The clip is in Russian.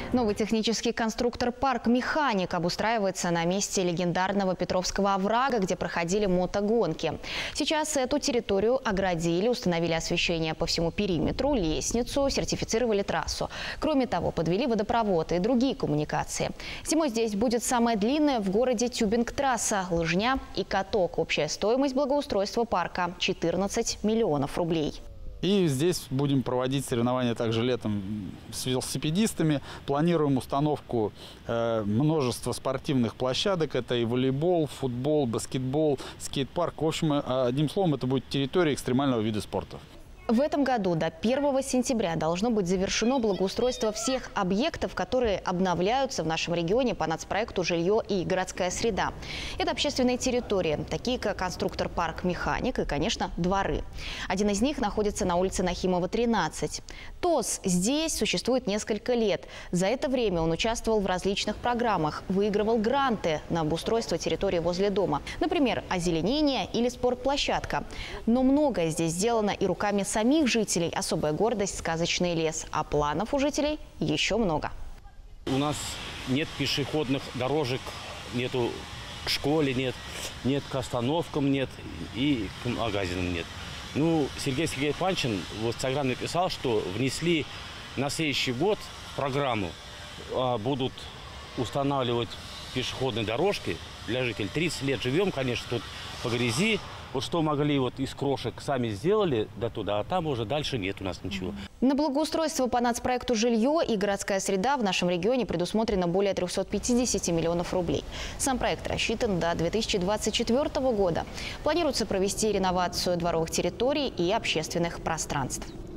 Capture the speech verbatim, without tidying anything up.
Новый технический конструктор «Парк Механик» обустраивается на месте легендарного Петровского оврага, где проходили мотогонки. Сейчас эту территорию оградили, установили освещение по всему периметру, лестницу, сертифицировали трассу. Кроме того, подвели водопровод и другие коммуникации. Зимой здесь будет самая длинная в городе тюбинг-трасса, лыжня и каток. Общая стоимость благоустройства парка – четырнадцать миллионов рублей. И здесь будем проводить соревнования также летом с велосипедистами. Планируем установку э, множества спортивных площадок. Это и волейбол, футбол, баскетбол, скейт-парк. В общем, э, одним словом, это будет территория экстремального вида спорта. В этом году до первого сентября должно быть завершено благоустройство всех объектов, которые обновляются в нашем регионе по нацпроекту «Жилье и городская среда». Это общественные территории, такие как конструктор «Парк Механик» и, конечно, дворы. Один из них находится на улице Нахимова, тринадцать. ТОС здесь существует несколько лет. За это время он участвовал в различных программах, выигрывал гранты на обустройство территории возле дома. Например, озеленение или спортплощадка. Но многое здесь сделано и руками самих самих жителей. Особая гордость – сказочный лес. А планов у жителей еще много. У нас нет пешеходных дорожек, нету к школе нет, нет к остановкам нет и к магазинам нет. Ну, Сергей Сергеевич Панчин в Инстаграм написал, что внесли на следующий год в программу, а, будут устанавливать пешеходные дорожки для жителей. тридцать лет живем, конечно, тут по грязи. Вот что могли вот из крошек сами сделали до туда, а там уже дальше нет у нас ничего. На благоустройство по нацпроекту «Жилье и городская среда» в нашем регионе предусмотрено более трёхсот пятидесяти миллионов рублей. Сам проект рассчитан до две тысячи двадцать четвёртого года. Планируется провести реновацию дворовых территорий и общественных пространств.